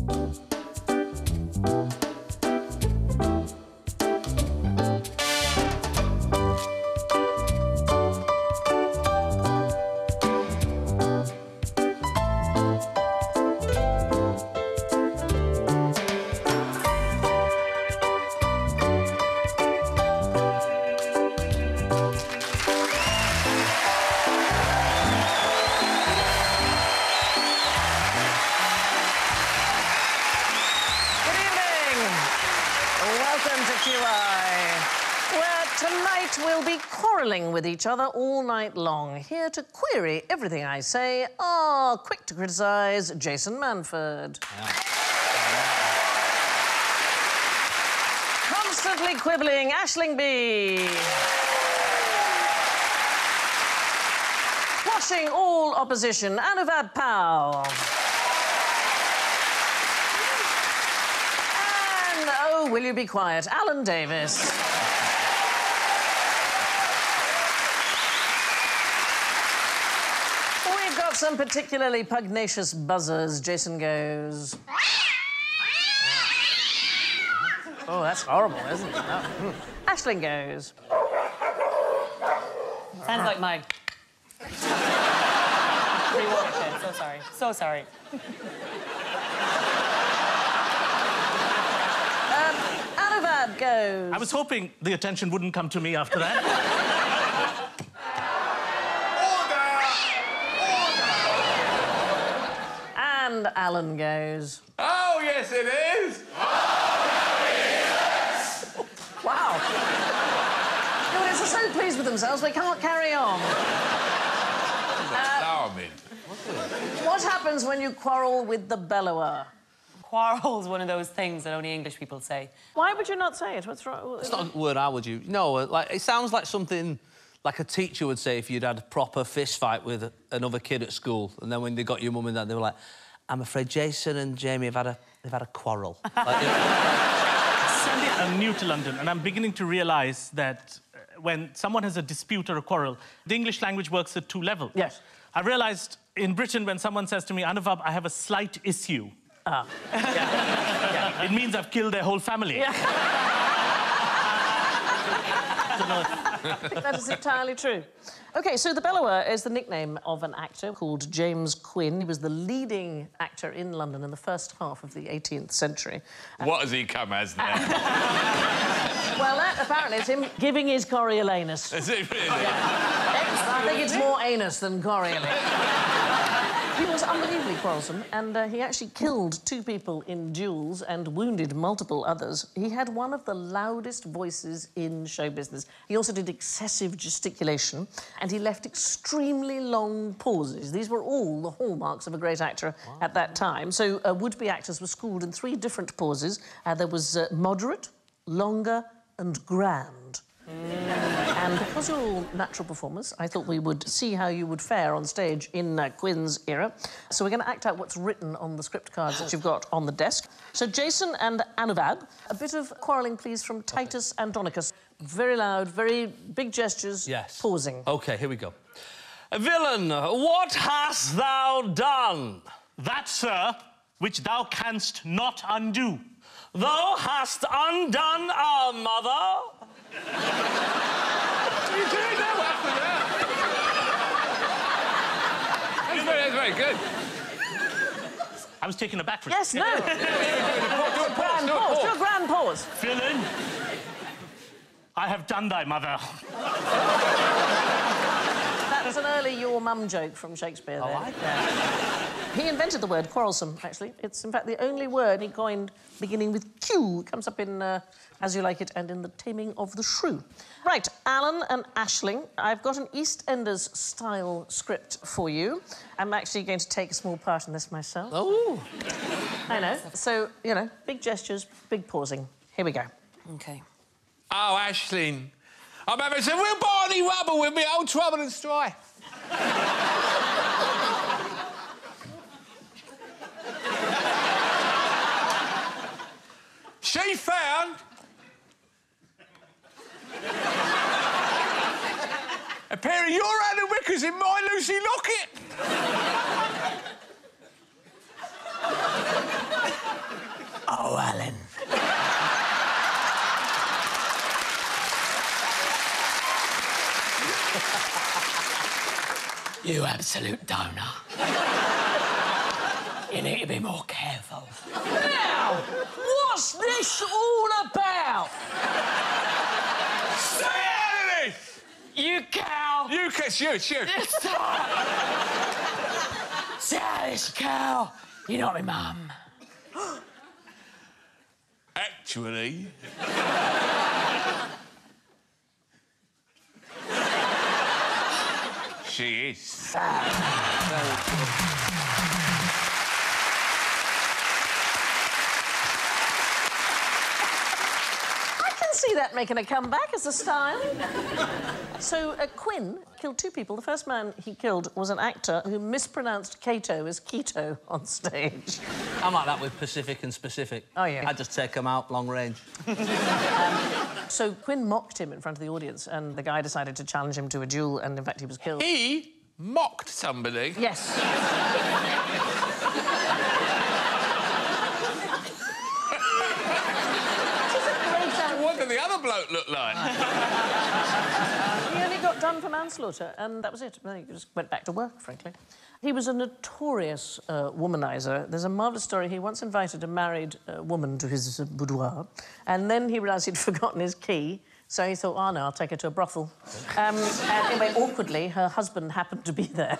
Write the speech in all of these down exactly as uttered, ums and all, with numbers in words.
Tonight we'll be quarrelling with each other all night long. Here to query everything I say are quick to criticise Jason Manford. Yeah. Constantly quibbling Aisling B. Quashing all opposition Anuvab Powell. And, oh, will you be quiet, Alan Davis. Some particularly pugnacious buzzers. Jason goes. Oh, that's horrible, isn't it? Oh. Mm. Aisling goes. Sounds like mine. So sorry. So sorry. um, Anuvab goes. I was hoping the attention wouldn't come to me after that. And Alan goes. Oh, yes, it is! Oh, yes! Wow. The audience are so pleased with themselves, they can't carry on. uh, what happens when you quarrel with the bellower? Quarrel is one of those things that only English people say. Why would you not say it? What's wrong? It's not a word I would use. No, like, it sounds like something like a teacher would say if you'd had a proper fist fight with another kid at school, and then when they got your mum and dad, they were like, I'm afraid Jason and Jamie have had a, they've had a quarrel. Like, you know... Sandy, I'm new to London, and I'm beginning to realise that uh, when someone has a dispute or a quarrel, the English language works at two levels. Yes. I realised in Britain, when someone says to me, Anuvab, I have a slight issue. Ah. Yeah. Yeah. It means I've killed their whole family. Yeah. I think that is entirely true. OK, so the bellower is the nickname of an actor called James Quinn. He was the leading actor in London in the first half of the eighteenth century. What has he come as now? Well, that apparently is him giving his Coriolanus. Is it really? Yeah. I think it's more anus than Coriolanus. He was unbelievably quarrelsome, and uh, he actually killed two people in duels and wounded multiple others. He had one of the loudest voices in show business. He also did excessive gesticulation, and he left extremely long pauses. These were all the hallmarks of a great actor wow. at that time. So uh, would-be actors were schooled in three different pauses. Uh, there was uh, moderate, longer, and grand. Mm. And because you're all natural performers, I thought we would see how you would fare on stage in uh, Quinn's era. So we're going to act out what's written on the script cards that you've got on the desk. So Jason and Anuvab, a bit of quarrelling, please, from Titus okay. Andronicus. Very loud, very big gestures, yes. pausing. OK, here we go. Villain, what hast thou done? That, sir, which thou canst not undo. Thou hast undone our mother. What are you doing now after that? That's very, that's very good. I was taken aback for Yes, no. Do a grand pause. Do a grand pause. Villain, I have done thy mother. That's an early your mum joke from Shakespeare there. I like that. He invented the word quarrelsome, actually. It's, in fact, the only word he coined beginning with Q. It comes up in uh, As You Like It and in The Taming of the Shrew. Right, Alan and Aisling, I've got an EastEnders-style script for you. I'm actually going to take a small part in this myself. Oh. I know. So, you know, big gestures, big pausing. Here we go. OK. Oh, Aisling. I'm having some real Barney Rubble with me old trouble and strife. She found a pair of your Anna Wickers in my Lucy locket. Hello, Alan. You absolute donor. You need to be more careful. Now, what's this all about? Stay out of this! You cow! You can shoot, shoot. See how this cow? You're not my mum. Actually... she is. Very true. See that making a comeback as a style. So uh, Quinn killed two people. The first man he killed was an actor who mispronounced Cato as keto on stage. I'm like that with Pacific and specific. Oh, yeah. I just take them out long range. um, so Quinn mocked him in front of the audience, and the guy decided to challenge him to a duel, and in fact he was killed. He mocked somebody? Yes. What did the other bloke look like? He only got done for manslaughter, and that was it. He just went back to work, frankly. He was a notorious uh, womanizer. There's a marvellous story. He once invited a married uh, woman to his uh, boudoir, and then he realised he'd forgotten his key, so he thought, oh, no, I'll take her to a brothel. Um, and anyway, awkwardly, her husband happened to be there.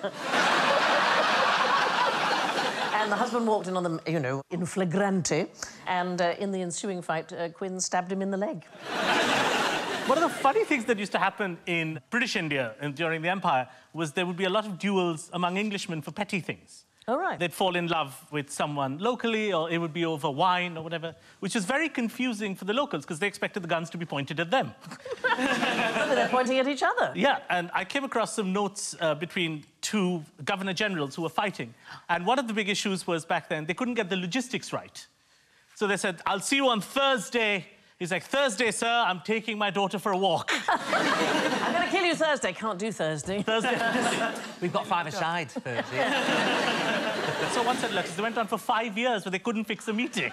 And the husband walked in on them, you know, in flagrante, and uh, in the ensuing fight, uh, Quinn stabbed him in the leg. One of the funny things that used to happen in British India and during the Empire was there would be a lot of duels among Englishmen for petty things. Oh, right. They'd fall in love with someone locally, or it would be over wine or whatever, which was very confusing for the locals because they expected the guns to be pointed at them. They're pointing at each other. Yeah, and I came across some notes uh, between two governor-generals who were fighting, and one of the big issues was back then they couldn't get the logistics right. So they said, I'll see you on Thursday. He's like, Thursday, sir, I'm taking my daughter for a walk. I'm going to kill you Thursday. Can't do Thursday. Thursday. We've got five aside Thursday. So one said, look, they went on for five years, but they couldn't fix a meeting.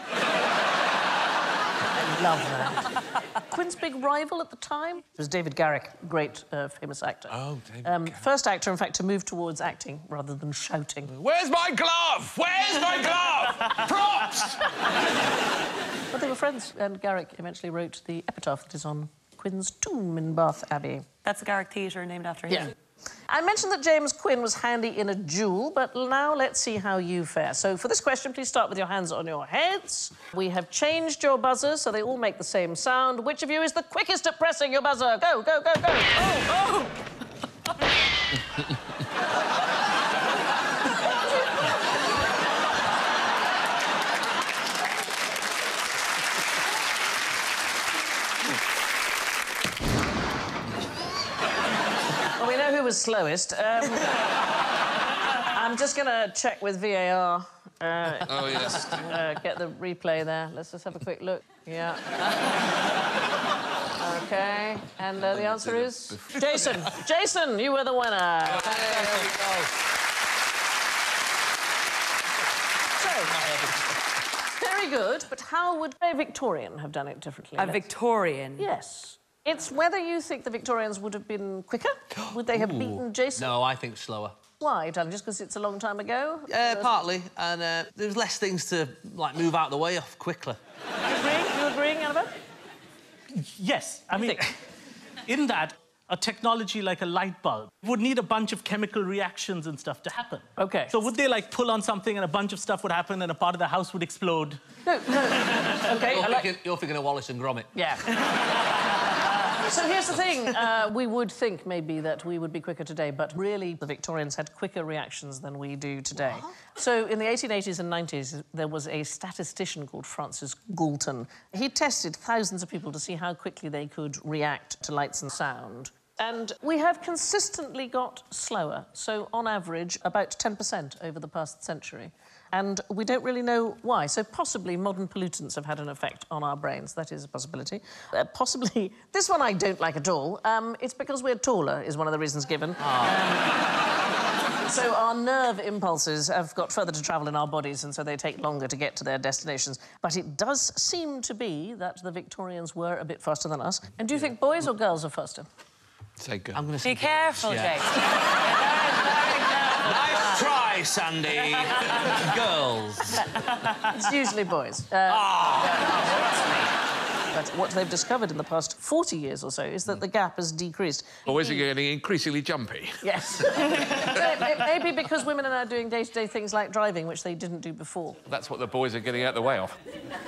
I love that. Quinn's big rival at the time was David Garrick, great, uh, famous actor. Oh, David um, Garrick. First actor, in fact, to move towards acting rather than shouting. Where's my glove? Where's my glove? Props! But they were friends, and Garrick eventually wrote the epitaph that is on Quinn's tomb in Bath Abbey. That's the Garrick Theatre named after him. Yeah. I mentioned that James Quinn was handy in a duel, but now let's see how you fare. So for this question, please start with your hands on your heads. We have changed your buzzers so they all make the same sound. Which of you is the quickest at pressing your buzzer? Go, go, go, go. Oh, oh! Well, we know who was slowest. Um, I'm just going to check with V A R. Uh, Oh, yes. uh, get the replay there. Let's just have a quick look. Yeah. OK. And uh, the answer is... Jason. Jason, you were the winner. So, very good, but how would a Victorian have done it differently? A Let's- Victorian? Yes. It's whether you think the Victorians would have been quicker. Would they have beaten Jason? No, I think slower. Why, darling? Just because it's a long time ago? Uh, partly, and uh, there's less things to, like, move out of the way off quickly. You agreeing? You agreeing, Annabelle? Yes, I You mean, think? in that, a technology like a light bulb would need a bunch of chemical reactions and stuff to happen. OK. So would they, like, pull on something and a bunch of stuff would happen and a part of the house would explode? No, no. OK, You're, I like... thinking, you're thinking of Wallace and Gromit. Yeah. So here's the thing. Uh, we would think, maybe, that we would be quicker today, but really the Victorians had quicker reactions than we do today. What? So in the eighteen eighties and nineties, there was a statistician called Francis Galton. He tested thousands of people to see how quickly they could react to lights and sound. And we have consistently got slower, so on average about ten percent over the past century. And we don't really know why. So possibly modern pollutants have had an effect on our brains. That is a possibility. Uh, possibly... This one I don't like at all. Um, it's because we're taller, is one of the reasons given. Oh. Um, So our nerve impulses have got further to travel in our bodies, and so they take longer to get to their destinations. But it does seem to be that the Victorians were a bit faster than us. And do you think boys or girls are faster? Say good. I'm going to say Be careful, yeah. Jason. Very careful. Nice try, Sandy. Girls. It's usually boys. Uh, Ah! But what they've discovered in the past forty years or so is that the gap has decreased. Boys are getting increasingly jumpy. Yes. So it, it may be because women are now doing day-to-day things like driving, which they didn't do before. That's what the boys are getting out of the way of.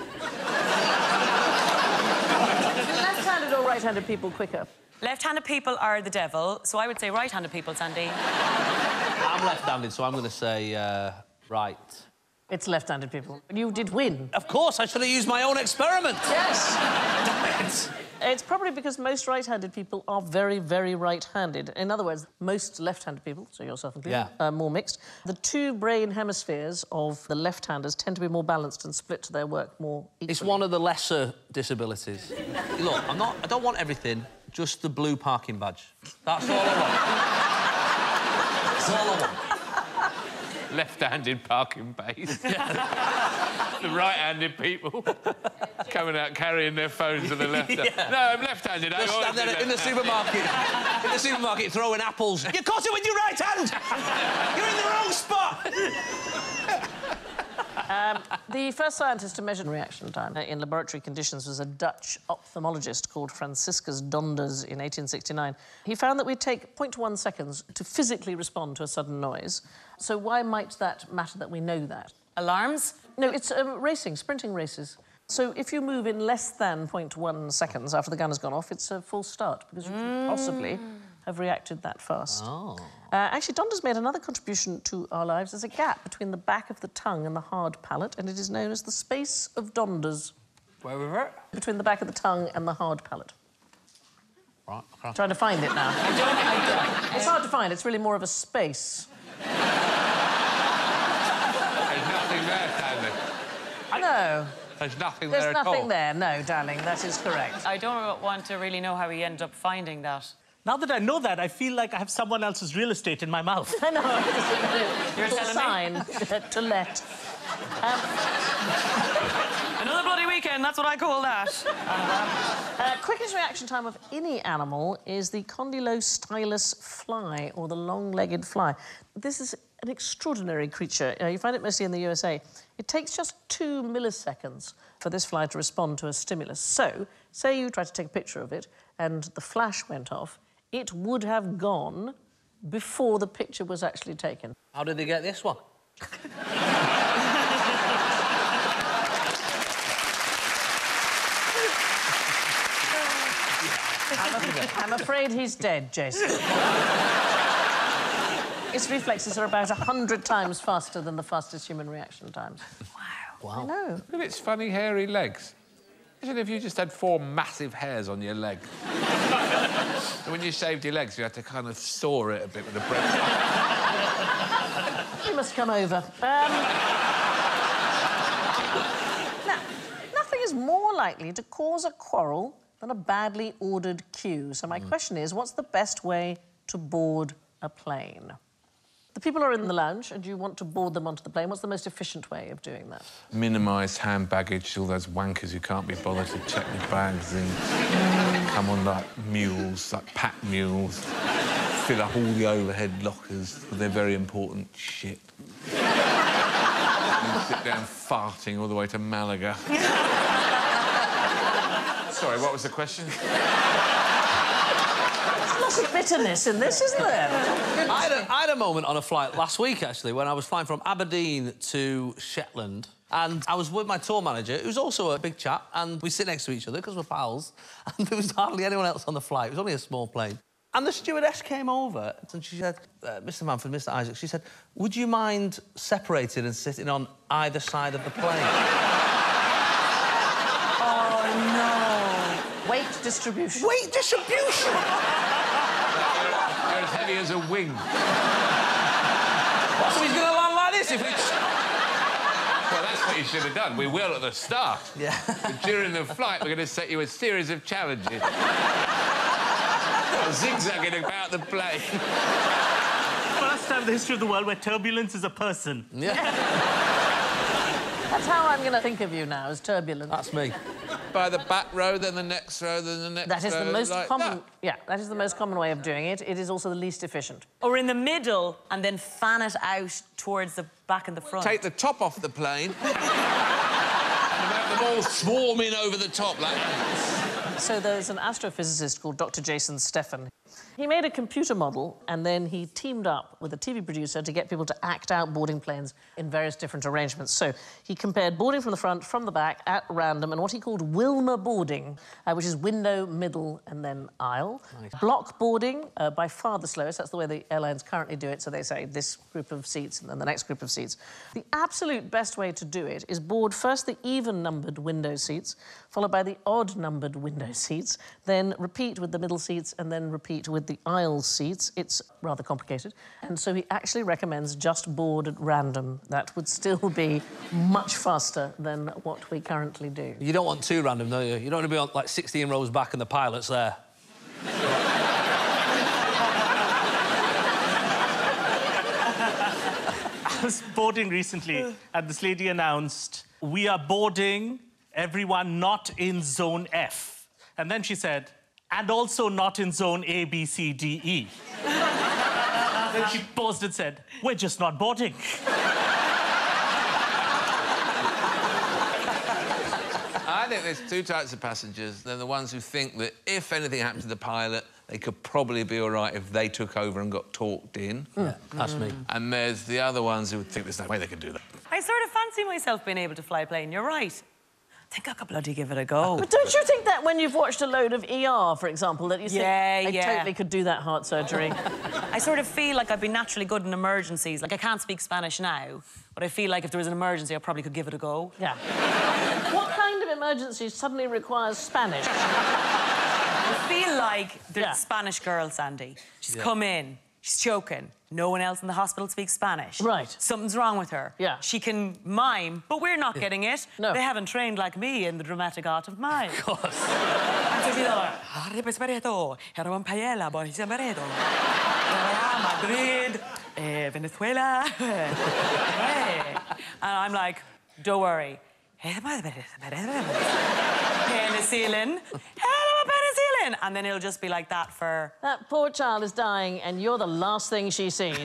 Left-handed or right-handed people quicker? Left-handed people are the devil, so I would say right-handed people, Sandy. I'm left-handed, so I'm going to say uh, right. It's left-handed people. You did win. Of course, I should have used my own experiment. Yes. Damn it. It's probably because most right-handed people are very, very right-handed. In other words, most left-handed people, so yourself included, Yeah. are more mixed. The two brain hemispheres of the left-handers tend to be more balanced and split their work more equally. It's one of the lesser disabilities. Look, I'm not... I don't want everything, just the blue parking badge. That's all I want. That's all I want. Left-handed parking base. The right-handed people coming out carrying their phones to the left. Yeah. No, I'm left-handed. I Just always stand there do in the that. supermarket, in the supermarket throwing apples. You caught it with your right hand! You're in the wrong spot! Um, the first scientist to measure reaction time in laboratory conditions was a Dutch ophthalmologist called Franciscus Donders in eighteen sixty-nine. He found that we take zero point one seconds to physically respond to a sudden noise. So why might that matter that we know that? Alarms? No, it's um, racing, sprinting races. So if you move in less than zero point one seconds after the gun has gone off, it's a false start, because you could possibly have reacted that fast. Oh. Uh, actually, Donders made another contribution to our lives. There's a gap between the back of the tongue and the hard palate, and it is known as the space of Donders. Where was it? Between the back of the tongue and the hard palate. Right, okay. Trying to find it now. I don't... I don't... It's hard to find. It's really more of a space. There's nothing there, Stanley. No. There's nothing There's there at all. nothing there. No, darling, that is correct. I don't want to really know how he ended up finding that. Now that I know that, I feel like I have someone else's real estate in my mouth. I know. You're It's a telling me? sign to let. Um, Another bloody weekend, that's what I call that. uh, quickest reaction time of any animal is the condylostylus fly, or the long-legged fly. This is an extraordinary creature. Uh, you find it mostly in the U S A. It takes just two milliseconds for this fly to respond to a stimulus. So, say you try to take a picture of it and the flash went off, it would have gone before the picture was actually taken. How did they get this one? I'm afraid he's dead, Jason. Its reflexes are about a hundred times faster than the fastest human reaction times. Wow. I know. Look at its funny, hairy legs. Imagine if you just had four massive hairs on your leg. And when you shaved your legs, you had to kind of saw it a bit with a bread. You must come over. Um... now, nothing is more likely to cause a quarrel than a badly ordered queue. So my mm. question is, what's the best way to board a plane? The people are in the lounge and you want to board them onto the plane. What's the most efficient way of doing that? Minimised hand baggage, all those wankers who can't be bothered to check their bags and mm. come on like mules, like pack mules, fill up all the overhead lockers with their very important shit. And sit down farting all the way to Malaga. Sorry, what was the question? There's lots of bitterness in this, isn't there? I had, a, I had a moment on a flight last week, actually, when I was flying from Aberdeen to Shetland, and I was with my tour manager, who's also a big chap, and we sit next to each other because we're pals, and there was hardly anyone else on the flight. It was only a small plane. And the stewardess came over and she said, uh, Mister Manford, Mister Isaac, she said, would you mind separating and sitting on either side of the plane? Oh, no. Weight distribution. Weight distribution? They're as heavy as a wing. What, so he's going to land like this if it's... Well, that's what you should have done. We will at the start. Yeah. But during the flight, we're going to set you a series of challenges. Zigzagging about the plane. Well, that's first time in the history of the world where turbulence is a person. Yeah. That's how I'm going to think of you now, as turbulent. That's me. By the back row, then the next row, then the next row. That is the most like common... that. Yeah, that is the most common way of doing it. It is also the least efficient. Or in the middle and then fan it out towards the back and the front. Take the top off the plane and have them all swarming over the top like that. So there's an astrophysicist called Doctor Jason Steffen. He made a computer model and then he teamed up with a T V producer to get people to act out boarding planes in various different arrangements. So he compared boarding from the front, from the back, at random, and what he called Wilma boarding, uh, which is window, middle, and then aisle. Nice. Block boarding, uh, by far the slowest. That's the way the airlines currently do it. So they say this group of seats and then the next group of seats. The absolute best way to do it is board first the even-numbered window seats, followed by the odd-numbered window seats, then repeat with the middle seats, and then repeat with the aisle seats. It's rather complicated. And so he actually recommends just board at random. That would still be much faster than what we currently do. You don't want too random, do you? You don't want to be on, like, sixteen rows back and the pilot's there. I was boarding recently, and this lady announced, "We are boarding everyone not in Zone F." And then she said, "And also not in Zone A, B, C, D, E." Then she paused and said, "We're just not boarding." I think there's two types of passengers. They're the ones who think that if anything happened to the pilot, they could probably be all right if they took over and got talked in. Yeah, that's me. And there's the other ones who would think there's no way they could do that. I sort of fancy myself being able to fly a plane. You're right. I think I could bloody give it a go. But don't you think that when you've watched a load of E R, for example, that you Yeah, think, I yeah. totally could do that heart surgery? I sort of feel like I'd be naturally good in emergencies. Like, I can't speak Spanish now, but I feel like if there was an emergency, I probably could give it a go. Yeah. What kind of emergency suddenly requires Spanish? I feel like the Yeah. Spanish girl, Sandy. She's Yeah. come in, she's choking. No one else in the hospital speaks Spanish. Right. Something's wrong with her. Yeah. She can mime, but we're not getting it. No. They haven't trained like me in the dramatic art of mime. Of course. And so she's like, "Arriba Espereto, Herman Payela, Bonita Espereto, Madrid, eh, Venezuela." Hey. And I'm like, "Don't worry. Penicillin. Penicillin." And then it'll just be like that for... That poor child is dying, and you're the last thing she sees.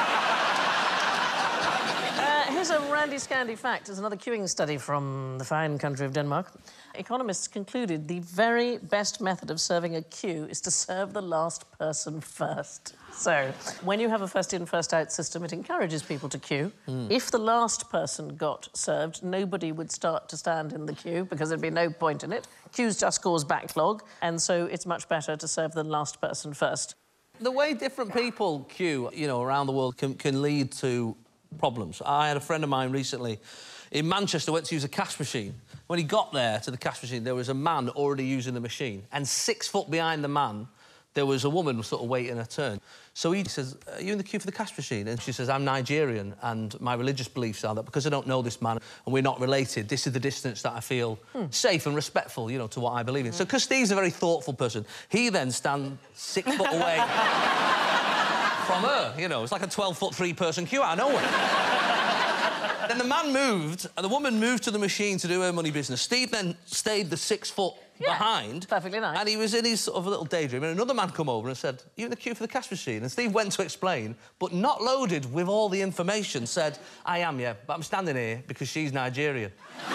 uh, here's a randy scandy fact. There's another queuing study from the fine country of Denmark. Economists concluded the very best method of serving a queue is to serve the last person first. So, when you have a first-in, first-out system, it encourages people to queue. Mm. If the last person got served, nobody would start to stand in the queue because there'd be no point in it. Queues just cause backlog, and so it's much better to serve the last person first. The way different people queue, you know, around the world can, can lead to problems. I had a friend of mine recently in Manchester went to use a cash machine. When he got there to the cash machine, there was a man already using the machine, and six foot behind the man, there was a woman sort of waiting her turn. So he says, "Are you in the queue for the cash machine?" And she says, "I'm Nigerian, and my religious beliefs are that because I don't know this man and we're not related, this is the distance that I feel hmm. safe and respectful, you know, to what I believe in." Mm. So because Steve's a very thoughtful person, he then stands six foot away from her, you know. It's like a twelve-foot, three-person queue out of nowhere. Then the man moved, and the woman moved to the machine to do her money business. Steve then stayed the six foot yeah, behind. Perfectly nice. And he was in his sort of little daydream, and another man come over and said, "You in the queue for the cash machine?" And Steve went to explain, but not loaded with all the information, said, "I am, yeah, but I'm standing here because she's Nigerian."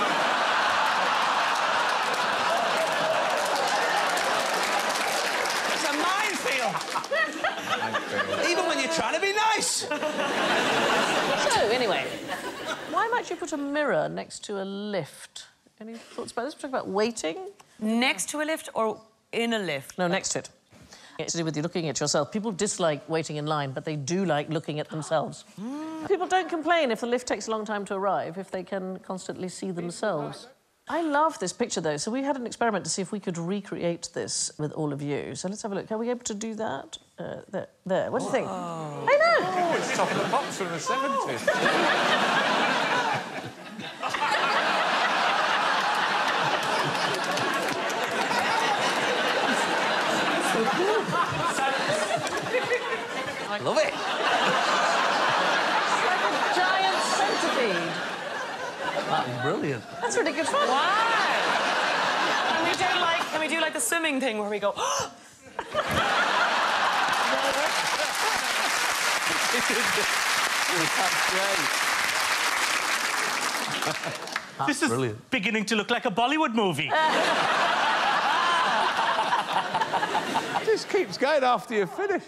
It's a minefield. Even when you're trying to be nice. So, anyway, why might you put a mirror next to a lift? Any thoughts about this? We're talking about waiting? Next to a lift or in a lift? No, next to it. It's to do with you looking at yourself. People dislike waiting in line, but they do like looking at themselves. Mm. People don't complain if the lift takes a long time to arrive, if they can constantly see themselves. I love this picture, though, so we had an experiment to see if we could recreate this with all of you. So let's have a look. Are we able to do that? Uh, there, there. What do you think? Oh. I know! Oh, it's Top of the Pops from the seventies. I love it. Brilliant. That's really good fun. Wow. Can we do like can we do like the swimming thing where we go? That's great. This is brilliant. beginning to look like a Bollywood movie. It just keeps going after you're finished.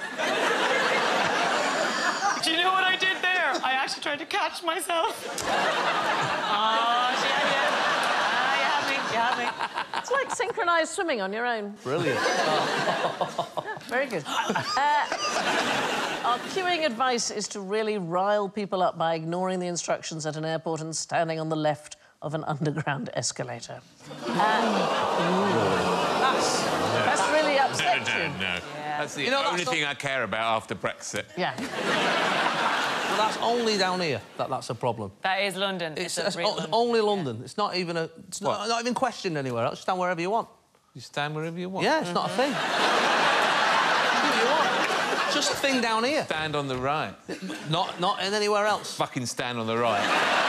Do you know what I did there? I actually tried to catch myself. Oh, she had you. Ah, you had me. You had me. It's like synchronised swimming on your own. Brilliant. Yeah, very good. Uh, our queuing advice is to really rile people up by ignoring the instructions at an airport and standing on the left of an underground escalator. Uh, that's, that's really upset No, you. no, no. That's the You know, only that's thing not- I care about after Brexit. Yeah. Well, that's only down here that that's a problem. That is London. It's, It's, it's a real o- London. only London. It's not even a. It's not, What? not even questioned anywhere else. Stand wherever you want. You stand wherever you want. Yeah, it's not a thing. Do what you want. Just a thing down here. Stand on the right. Not not in anywhere else. Fucking stand on the right.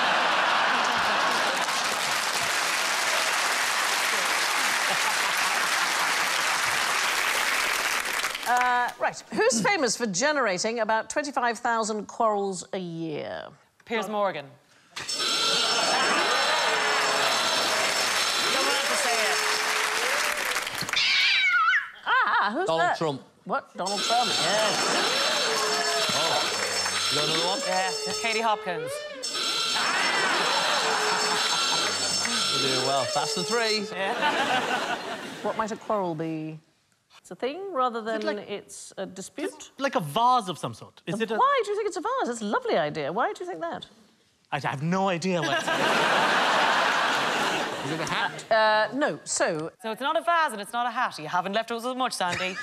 Uh, right. Who's famous for generating about twenty-five thousand quarrels a year? Piers Morgan. Don't have to say it. Ah, who's Donald that? Trump. What? Donald Trump, yes. You got another one? Yeah, Katie Hopkins. You're doing well. That's the three. What might a quarrel be? It's a thing rather than like- it's a dispute? Like a vase of some sort. Is it a... Why do you think it's a vase? It's a lovely idea. Why do you think that? I have no idea what it's... Is it a hat? Uh, no. So, So it's not a vase and it's not a hat. You haven't left us with much, Sandy.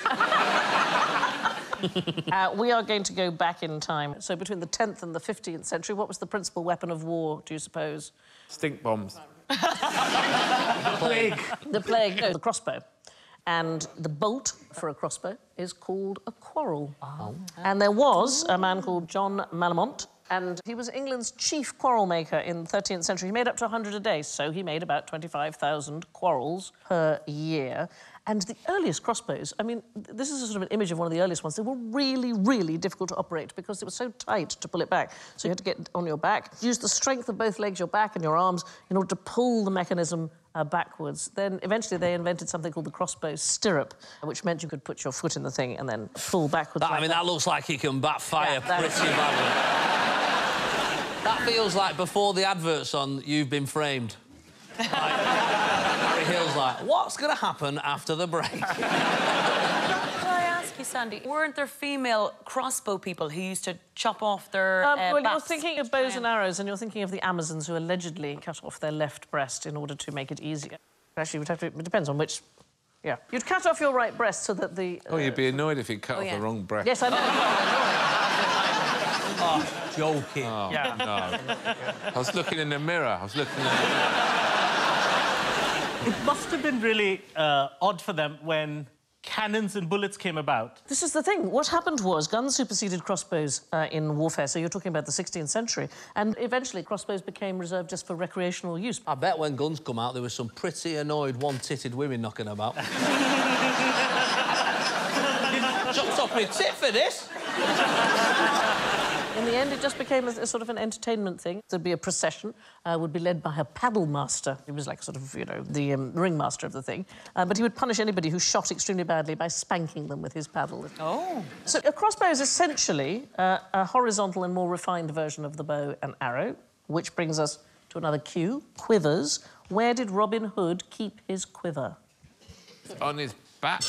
uh, we are going to go back in time. So between the tenth and the fifteenth century, what was the principal weapon of war, do you suppose? Stink bombs. Plague. The plague, no, the crossbow. And the bolt for a crossbow is called a quarrel. Oh. And there was a man called John Malamont, and he was England's chief quarrel maker in the thirteenth century. He made up to one hundred a day, so he made about twenty-five thousand quarrels per year. And the earliest crossbows, I mean, this is a sort of an image of one of the earliest ones. They were really, really difficult to operate because it was so tight to pull it back. So you had to get on your back, use the strength of both legs, your back and your arms, in order to pull the mechanism uh, backwards. Then eventually they invented something called the crossbow stirrup, which meant you could put your foot in the thing and then pull backwards. That, like I mean, that looks like it can backfire Yeah, that- pretty badly. That feels like before the adverts on You've Been Framed. Like, Harry Hill's like, what's going to happen after the break? Can I ask you, Sandy, weren't there female crossbow people who used to chop off their Um, uh, well, you're backs? thinking of bows and arrows, and you're thinking of the Amazons who allegedly cut off their left breast in order to make it easier. Actually, you'd have to, it depends on which... Yeah. You'd cut off your right breast so that the... Uh... Oh, you'd be annoyed if you cut off yeah. the wrong breast. Yes, I know. Oh, joking. Oh, Yeah. no. I was looking in the mirror. I was looking in the mirror. It must have been really uh, odd for them when cannons and bullets came about. This is the thing. What happened was guns superseded crossbows uh, in warfare, so you're talking about the sixteenth century, and eventually crossbows became reserved just for recreational use. I bet when guns come out, there were some pretty annoyed one-titted women knocking about. Chopped off my tit for this. In the end, it just became a, a sort of an entertainment thing. There'd be a procession, uh, would be led by a paddle master. He was like sort of, you know, the um, ringmaster of the thing. Uh, but he would punish anybody who shot extremely badly by spanking them with his paddle. Oh. So a crossbow is essentially uh, a horizontal and more refined version of the bow and arrow, which brings us to another cue, quivers. Where did Robin Hood keep his quiver? On his back.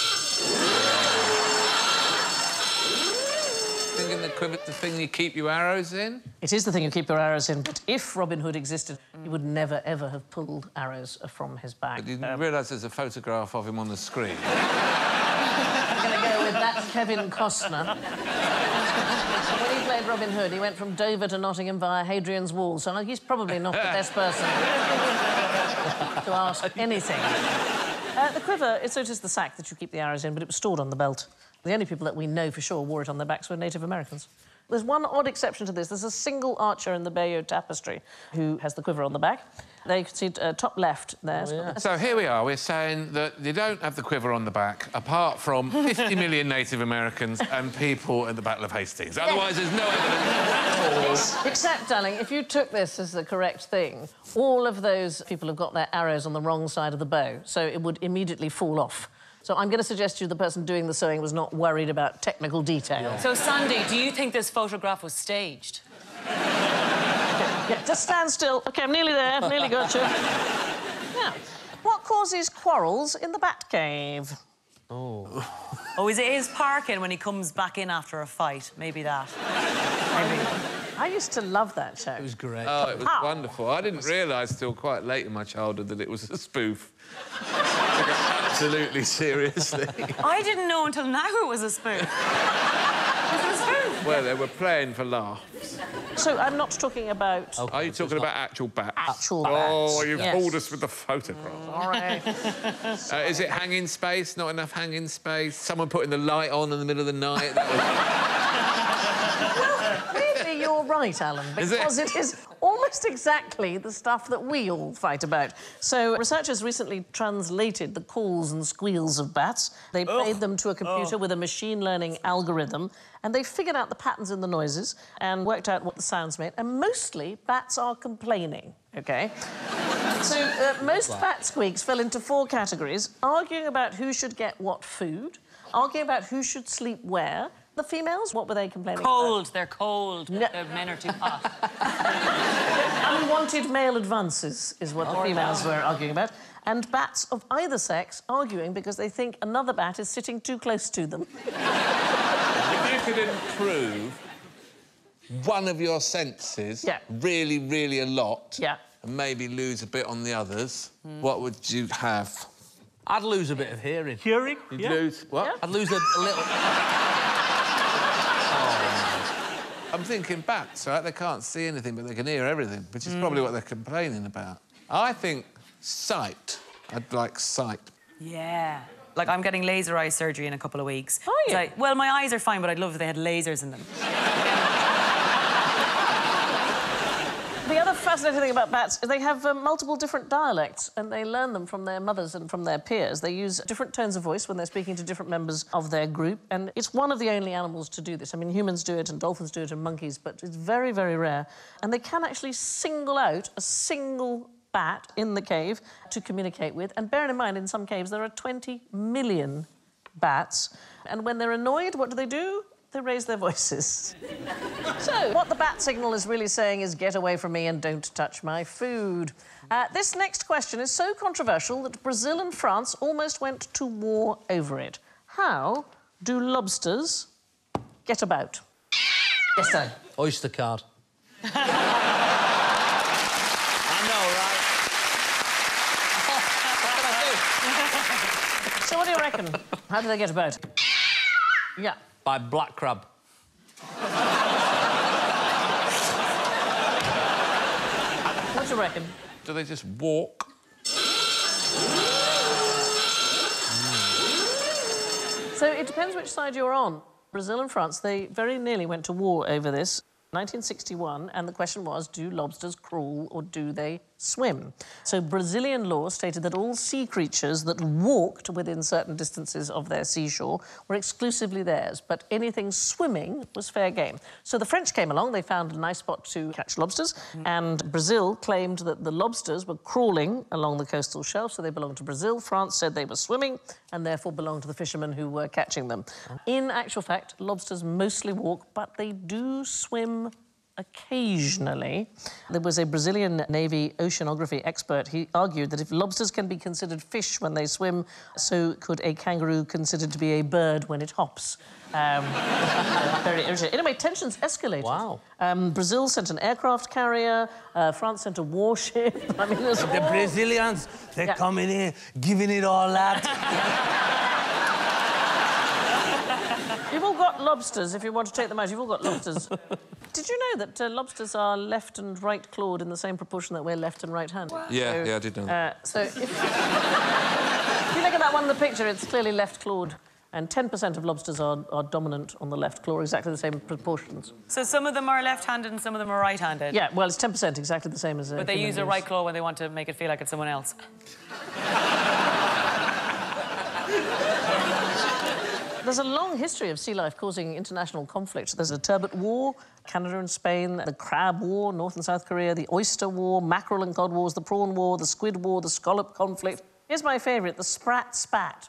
Thinking the quiver, the thing you keep your arrows in? It is the thing you keep your arrows in, but if Robin Hood existed, he would never, ever have pulled arrows from his back. But you didn't Um, realise there's a photograph of him on the screen. I'm going to go with that Kevin Costner. When he played Robin Hood, he went from Dover to Nottingham via Hadrian's Wall, so he's probably not the best person to ask anything. Uh, the quiver, so it is the sack that you keep the arrows in, but it was stored on the belt. The only people that we know for sure wore it on their backs were Native Americans. There's one odd exception to this. There's a single archer in the Bayeux Tapestry who has the quiver on the back. There you can see uh, top left there. Oh, yeah. So here we are, we're saying that you don't have the quiver on the back, apart from fifty million Native Americans and people at the Battle of Hastings. Otherwise, there's no evidence at all. Except, darling, if you took this as the correct thing, all of those people have got their arrows on the wrong side of the bow, so it would immediately fall off. So I'm going to suggest to you the person doing the sewing was not worried about technical detail. Yeah. So, Sandy, do you think this photograph was staged? Yeah, just stand still. OK, I'm nearly there, nearly got you. Now, what causes quarrels in the Batcave? Oh. Oh, is it his parking when he comes back in after a fight? Maybe that. Maybe. I used to love that show. It was great. Oh, it was Ow. wonderful. I didn't realise till quite late in my childhood that it was a spoof. I took it absolutely seriously. I didn't know until now it was a spoof. Was it a spoof? Well, they were playing for laughs. So I'm not talking about... Okay, Are you talking about actual bats? Actual Oh, bats. you've Yes. fooled us with the photograph. All right. Uh, is it hanging space? Not enough hanging space? Someone putting the light on in the middle of the night? That was... Maybe you're right, Alan, Is it? because it is almost exactly the stuff that we all fight about. So researchers recently translated the calls and squeals of bats. They played them to a computer oh. with a machine learning algorithm, and they figured out the patterns in the noises and worked out what the sounds made. And mostly, bats are complaining, OK? So uh, most bat squeaks fell into four categories: arguing about who should get what food, arguing about who should sleep where. The females, what were they complaining Cold. about? They're cold. No. The men are too hot. Unwanted male advances is what the females were arguing about. And bats of either sex arguing because they think another bat is sitting too close to them. If you could improve one of your senses Yeah. really, really a lot, Yeah. and maybe lose a bit on the others, what would you have? I'd lose a bit of hearing. Hearing? You'd Yeah. lose what? Yeah. I'd lose a, a little... I'm thinking bats, right? They can't see anything, but they can hear everything, which is mm. probably what they're complaining about. I think sight. I'd like sight. Yeah. Like, I'm getting laser eye surgery in a couple of weeks. Are you? Like, well, my eyes are fine, but I'd love if they had lasers in them. The other fascinating thing about bats is they have uh, multiple different dialects, and they learn them from their mothers and from their peers. They use different tones of voice when they're speaking to different members of their group, and it's one of the only animals to do this. I mean, humans do it, and dolphins do it, and monkeys, but it's very, very rare. And they can actually single out a single bat in the cave to communicate with. And bearing in mind, in some caves, there are twenty million bats. And when they're annoyed, what do they do? They raise their voices. So, what the bat signal is really saying is, get away from me and don't touch my food. Uh, this next question is so controversial that Brazil and France almost went to war over it. How do lobsters get about? Yes, sir. Oyster card. I know, right? What can I do? So, what do you reckon? How do they get about? Yeah. By black crab. What do you reckon? Do they just walk? So it depends which side you're on. Brazil and France, they very nearly went to war over this. nineteen sixty-one, and the question was, do lobsters crawl or do they swim? So Brazilian law stated that all sea creatures that walked within certain distances of their seashore were exclusively theirs, but anything swimming was fair game. So the French came along, they found a nice spot to catch lobsters, mm. and Brazil claimed that the lobsters were crawling along the coastal shelf, so they belonged to Brazil. France said they were swimming, and therefore belonged to the fishermen who were catching them. Oh. In actual fact, lobsters mostly walk, but they do swim occasionally. There was a Brazilian Navy oceanography expert. He argued that if lobsters can be considered fish when they swim, so could a kangaroo considered to be a bird when it hops. Um, very irritating. Anyway, tensions escalated. Wow. Um, Brazil sent an aircraft carrier. Uh, France sent a warship. I mean, there's The all... Brazilians, they're yeah. coming in, giving it all out. You've all got lobsters, if you want to take them out. You've all got lobsters. Did you know that uh, lobsters are left and right clawed in the same proportion that we're left and right-handed? Yeah, so, yeah, I did know that. Uh, so if... if you look at that one in the picture, it's clearly left clawed. And ten percent of lobsters are, are dominant on the left claw, exactly the same proportions. So some of them are left-handed and some of them are right-handed? Yeah, well, it's ten percent, exactly the same as... Uh, but they use a right claw when they want to make it feel like it's someone else. There's a long history of sea life causing international conflict. There's a turbot war, Canada and Spain, the crab war, North and South Korea, the oyster war, mackerel and cod wars, the prawn war, the squid war, the scallop conflict. Here's my favourite, the sprat spat.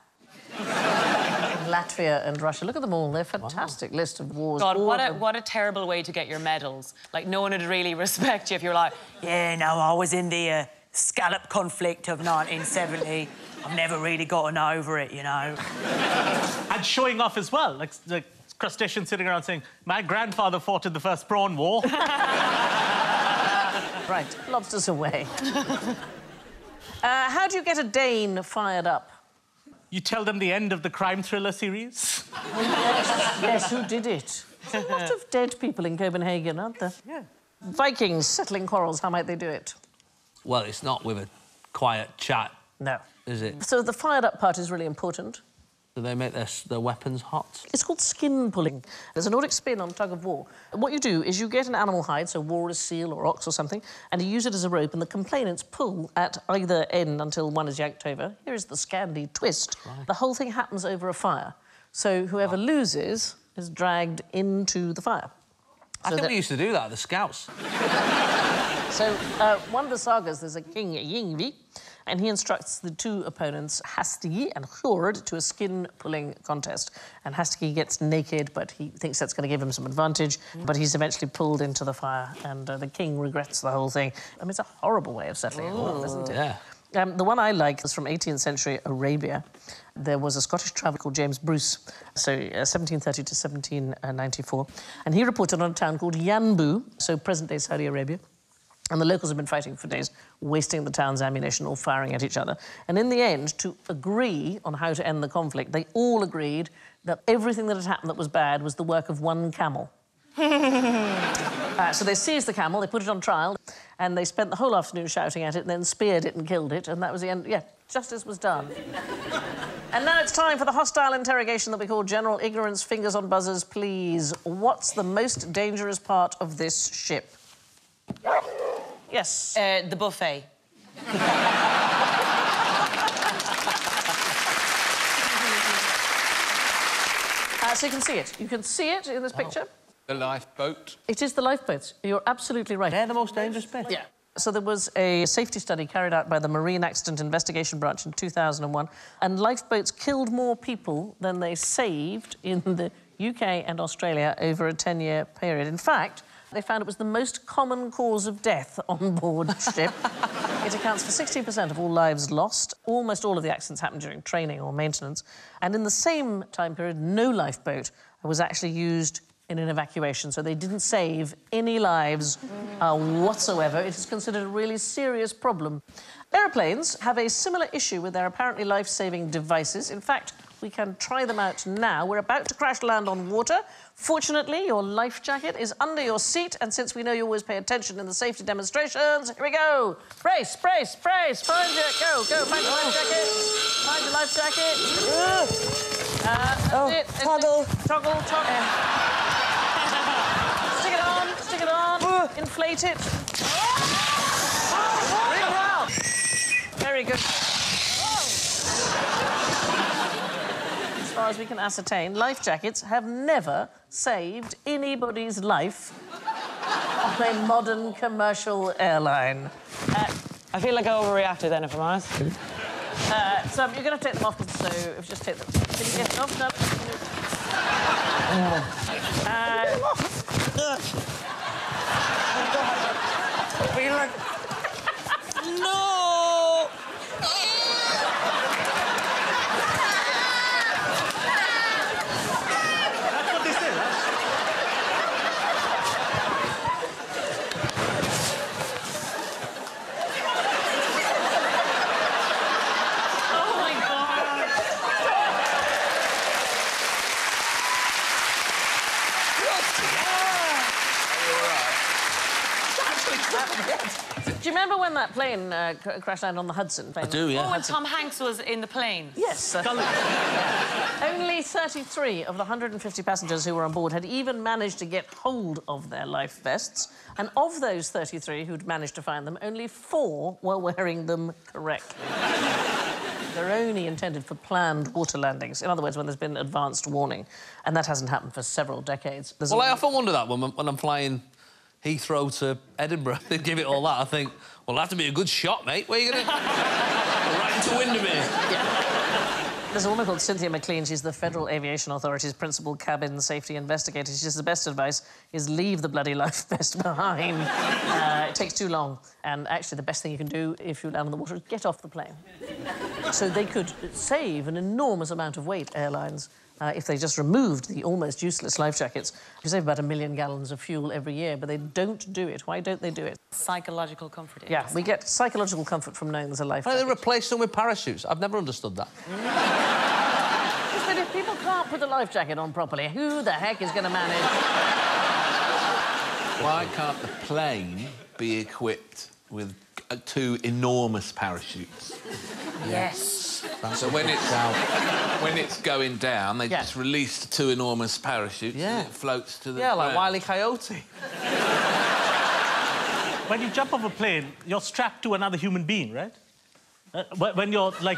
Latvia and Russia. Look at them all. They're a fantastic wow. list of wars. God, what a, them. what a terrible way to get your medals. Like, no one would really respect you if you're like, yeah, no, I was in the uh, scallop conflict of nineteen seventy. I've never really gotten over it, you know. And showing off as well. Like, the crustaceans sitting around saying, my grandfather fought in the first prawn war. Right, lobsters away. uh, how do you get a Dane fired up? You tell them the end of the crime thriller series? Yes, yes, who did it? There's a lot of dead people in Copenhagen, aren't there? Yeah. Vikings settling quarrels, how might they do it? Well, it's not with a quiet chat, No. is it? So the fired-up part is really important. Do they make their, their weapons hot? It's called skin pulling. There's a Nordic spin on tug of war. What you do is you get an animal hide, so walrus, seal or ox or something, and you use it as a rope, and the complainants pull at either end until one is yanked over. Here is the Scandi twist. Right. The whole thing happens over a fire. So whoever oh. loses is dragged into the fire. I so think that... we used to do that, the Scouts. So uh, one of the sagas, there's a king, Yngvi, and he instructs the two opponents, Hastigi and Hjord, to a skin-pulling contest. And Hastigi gets naked, but he thinks that's going to give him some advantage, mm. but he's eventually pulled into the fire, and uh, the king regrets the whole thing. I mean, it's a horrible way of settling it off, isn't it? Yeah. Um, the one I like is from eighteenth century Arabia. There was a Scottish traveller called James Bruce, so uh, seventeen thirty to seventeen ninety-four, and he reported on a town called Yanbu, so present-day Saudi Arabia. And the locals have been fighting for days, wasting the town's ammunition, all firing at each other. And in the end, to agree on how to end the conflict, they all agreed that everything that had happened that was bad was the work of one camel. uh, so they seized the camel, they put it on trial, and they spent the whole afternoon shouting at it, and then speared it and killed it, and that was the end. Yeah, justice was done. And now it's time for the hostile interrogation that we call General Ignorance. Fingers on buzzers, please. What's the most dangerous part of this ship? Yes. Uh, the buffet. uh, so you can see it. You can see it in this wow. picture. The lifeboat. It is the lifeboat. You're absolutely right. They're the most dangerous bit. Yeah. So there was a safety study carried out by the Marine Accident Investigation Branch in two thousand one, and lifeboats killed more people than they saved in the U K and Australia over a ten-year period. In fact, they found it was the most common cause of death on board ship. It accounts for sixteen percent of all lives lost. Almost all of the accidents happened during training or maintenance. And in the same time period, no lifeboat was actually used in an evacuation, so they didn't save any lives uh, whatsoever. It is considered a really serious problem. Aeroplanes have a similar issue with their apparently life-saving devices. In fact, we can try them out now. We're about to crash land on water. Fortunately, your life jacket is under your seat, and since we know you always pay attention in the safety demonstrations, here we go. Brace, brace, brace. Find your... Go, go. Find your life jacket. Find your life jacket. Uh, that's oh, it. toggle. It. Toggle, toggle. Stick it on, stick it on. Uh. Inflate it. Bring it out. Very good. As far as we can ascertain, life jackets have never saved anybody's life on a modern commercial airline. Uh, I feel like I overreacted then, if I'm honest. Uh, so you're going to take them off, so if you just take them... Can you get them off? No. Uh, no! Do you remember when that plane uh, cr crash land on the Hudson? Plane? I do, yeah. Oh, and Tom Hanks was in the plane. Yes. Uh, yeah. Only thirty-three of the one hundred fifty passengers who were on board had even managed to get hold of their life vests. And of those thirty-three who'd managed to find them, only four were wearing them correctly. They're only intended for planned water landings. In other words, when there's been advanced warning. And that hasn't happened for several decades. There's well, a... I often wonder that when, when I'm flying Heathrow to Edinburgh, they give it all that. I think, well, it'll have to be a good shot, mate. Where are you going to... right into Windermere. Yeah. There's a woman called Cynthia McLean. She's the Federal Aviation Authority's principal cabin safety investigator. She says the best advice is leave the bloody life vest behind. uh, it takes too long. And actually, the best thing you can do if you land on the water is get off the plane. So they could save an enormous amount of weight, airlines, uh, if they just removed the almost useless life jackets. You save about a million gallons of fuel every year, but they don't do it. Why don't they do it? Psychological comfort. Yeah, we get psychological comfort from knowing there's a life Why jacket. don't they replace them with parachutes? I've never understood that. But if people can't put a life jacket on properly, who the heck is going to manage? Why can't the plane be equipped with uh, two enormous parachutes? Yes. So when it's when it's going down, they Yeah. just release the two enormous parachutes Yeah. and it floats to the Yeah, like ground. Wile E. Coyote. When you jump off a plane, you're strapped to another human being, right? Uh, wh- when you're, like...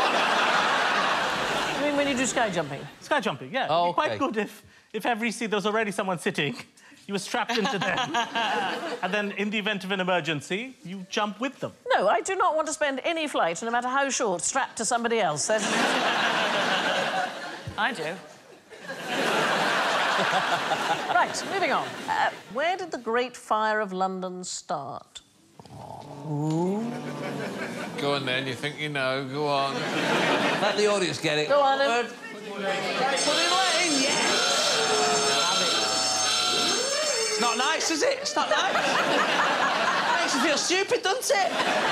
I mean, when you do sky jumping. Sky jumping, yeah. Oh, It'd be quite okay. good if, if every seat there was already someone sitting, you were strapped into them, and then in the event of an emergency, you jump with them. No, I do not want to spend any flight, no matter how short, strapped to somebody else. That's... I do. Right, moving on. Uh, where did the Great Fire of London start? Ooh. Go on then, you think you know, go on. Let the audience get it. Go on, then. Put it lane, yes! It's not nice, is it? It's not nice. Makes you feel stupid, doesn't it?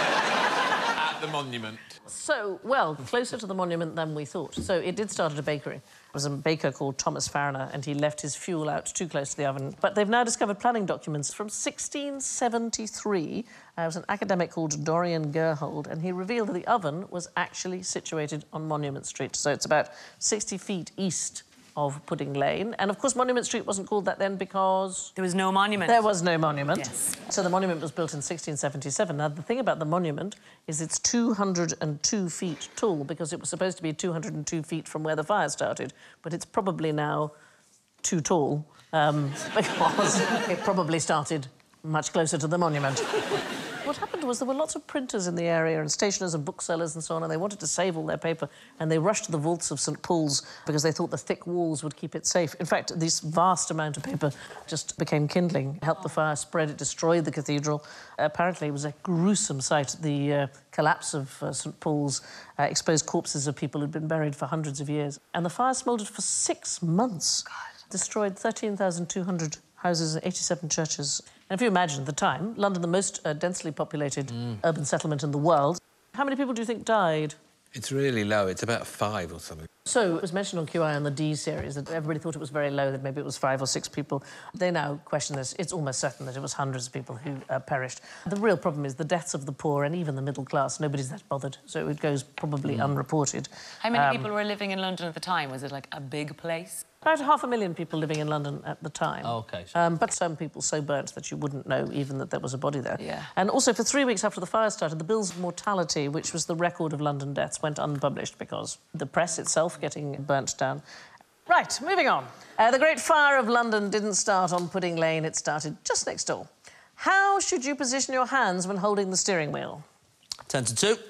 At the monument. So, well, closer to the monument than we thought. So it did start at a bakery. There was a baker called Thomas Fariner, and he left his fuel out too close to the oven. But they've now discovered planning documents from sixteen seventy-three. Uh, it was an academic called Dorian Gerhold, and he revealed that the oven was actually situated on Monument Street. So it's about sixty feet east of Pudding Lane. And, of course, Monument Street wasn't called that then because... There was no monument. There was no monument. Yes. So the monument was built in sixteen seventy-seven. Now, the thing about the monument is it's two hundred and two feet tall because it was supposed to be two hundred and two feet from where the fire started, but it's probably now too tall um, because it probably started much closer to the monument. What happened was there were lots of printers in the area and stationers and booksellers and so on, and they wanted to save all their paper, and they rushed to the vaults of St Paul's because they thought the thick walls would keep it safe. In fact, this vast amount of paper just became kindling, helped the fire spread, it destroyed the cathedral. Uh, apparently, it was a gruesome sight. The uh, collapse of uh, St Paul's uh, exposed corpses of people who'd been buried for hundreds of years. And the fire smouldered for six months. God. Destroyed thirteen thousand two hundred houses and eighty-seven churches. And if you imagine at the time, London, the most uh, densely populated mm. urban settlement in the world, how many people do you think died? It's really low. It's about five or something. So it was mentioned on Q I on the D series that everybody thought it was very low, that maybe it was five or six people. They now question this. It's almost certain that it was hundreds of people who uh, perished. The real problem is the deaths of the poor and even the middle class. Nobody's that bothered, so it goes probably mm. unreported. How many um, people were living in London at the time? Was it, like, a big place? About half a million people living in London at the time. Oh, OK. So... Um, but some people so burnt that you wouldn't know even that there was a body there. Yeah. And also, for three weeks after the fire started, the bills of mortality, which was the record of London deaths, went unpublished because the press itself getting burnt down. Right, moving on. Uh, the Great Fire of London didn't start on Pudding Lane, it started just next door. How should you position your hands when holding the steering wheel? Ten to two.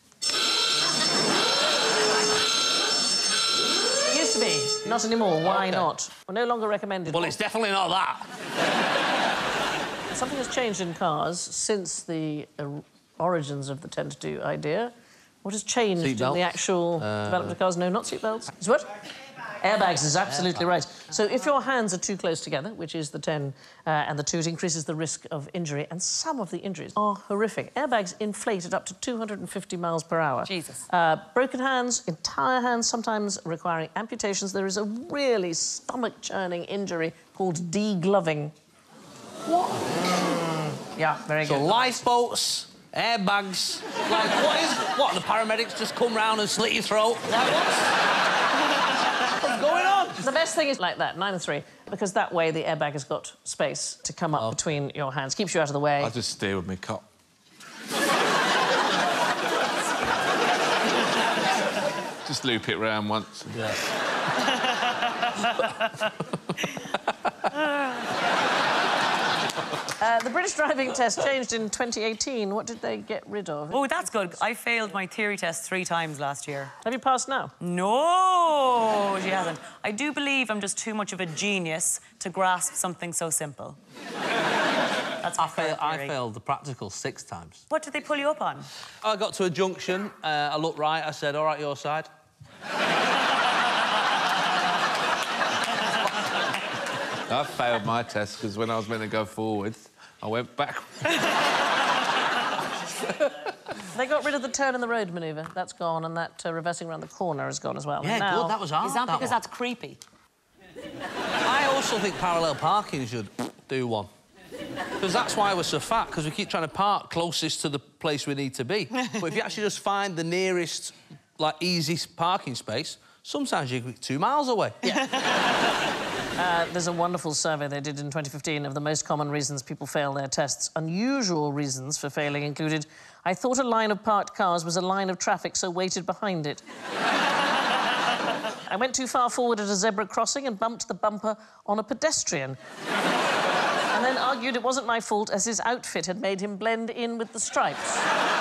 Used to be. Not anymore. Why okay. not? We're no longer recommended. Well, it's definitely not that. Something has changed in cars since the uh, origins of the ten to two idea. What has changed Seat in the belts. actual uh... development of cars? No, not seatbelts. Is what? Airbags is absolutely right. So if your hands are too close together, which is the ten uh, and the two, it increases the risk of injury, and some of the injuries are horrific. Airbags inflate at up to two hundred and fifty miles per hour. Jesus. Uh, broken hands, entire hands, sometimes requiring amputations. There is a really stomach-churning injury called degloving. What? Mm, yeah, very so good. lifeboats, Airbags. Like, what is... What, the paramedics just come round and slit your throat? Like, what's... what's going on? The best thing is like that, nine and three, because that way the airbag has got space to come up oh. between your hands, keeps you out of the way. I just steer with my cop. Just loop it round once. Yeah. uh, the British driving test changed in twenty eighteen. What did they get rid of? Oh, that's good. I failed my theory test three times last year. Have you passed now? No, she hasn't. I do believe I'm just too much of a genius to grasp something so simple. That's I, fail, I failed the practical six times. What did they pull you up on? I got to a junction, uh, I looked right, I said, all right, your side. I failed my test because when I was meant to go forwards, I went back. They got rid of the turn in the road manoeuvre. That's gone, and that uh, reversing around the corner has gone as well. Yeah, and now... good, that was hard. Is that, that because one. that's creepy? I also think parallel parking should do one. Because that's why we're so fat, because we keep trying to park closest to the place we need to be. But if you actually just find the nearest, like, easy parking space, sometimes you're two miles away. Yeah. uh, there's a wonderful survey they did in twenty fifteen of the most common reasons people fail their tests. Unusual reasons for failing included, I thought a line of parked cars was a line of traffic, so waited behind it. I went too far forward at a zebra crossing and bumped the bumper on a pedestrian. And then argued it wasn't my fault as his outfit had made him blend in with the stripes.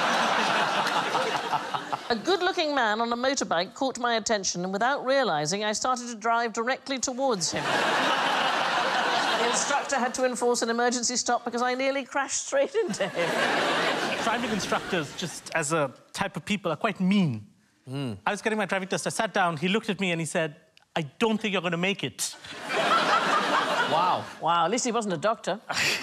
A good-looking man on a motorbike caught my attention, and without realising, I started to drive directly towards him. The instructor had to enforce an emergency stop because I nearly crashed straight into him. Driving instructors, just as a type of people, are quite mean. Mm. I was getting my driving test, I sat down, he looked at me and he said, I don't think you're going to make it. Wow. Wow, at least he wasn't a doctor.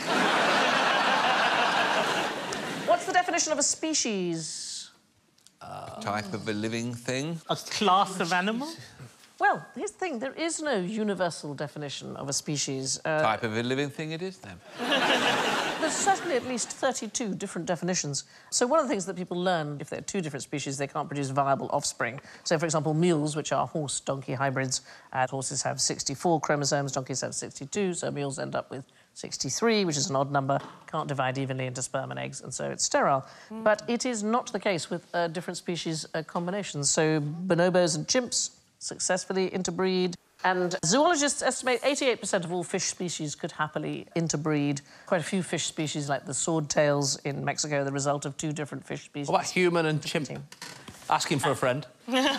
What's the definition of a species? Uh, type of a living thing. A class of animal? Well, here's the thing, there is no universal definition of a species. Uh, type of a living thing it is, then. There's certainly at least thirty-two different definitions. So one of the things that people learn, if they're two different species, they can't produce viable offspring. So, for example, mules, which are horse-donkey hybrids, uh, horses have sixty-four chromosomes, donkeys have sixty-two, so mules end up with sixty-three, which is an odd number, can't divide evenly into sperm and eggs, and so it's sterile. Mm. But it is not the case with uh, different species uh, combinations. So bonobos and chimps successfully interbreed. And zoologists estimate eighty-eight percent of all fish species could happily interbreed. Quite a few fish species, like the swordtails in Mexico, the result of two different fish species. What about human and chimp? Asking for a friend.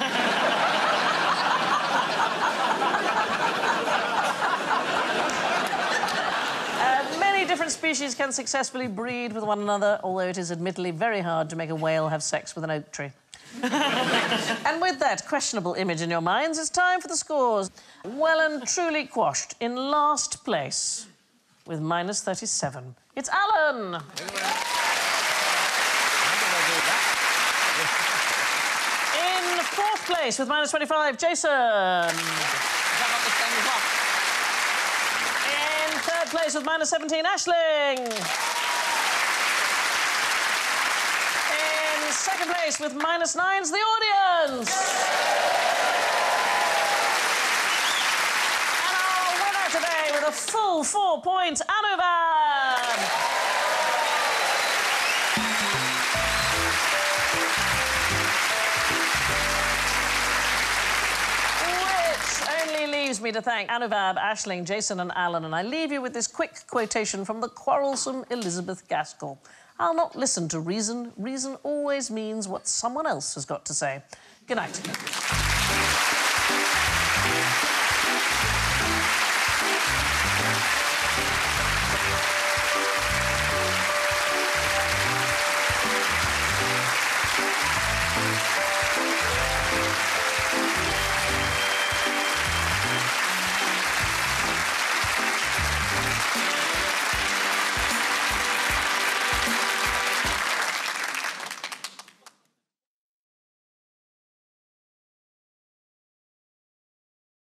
uh, many different species can successfully breed with one another, although it is admittedly very hard to make a whale have sex with an oak tree. And with that questionable image in your minds, it's time for the scores. Well and truly quashed in last place with minus thirty-seven. It's Alan! In fourth place with minus twenty-five, Jason! In third place with minus seventeen, Aisling! Second place with minus nine's the audience. And our winner today with a full four points, Anuvab. Which only leaves me to thank Anuvab, Aisling, Jason and Alan, and I leave you with this quick quotation from the quarrelsome Elizabeth Gaskell. I'll not listen to reason. Reason always means what someone else has got to say. Good night.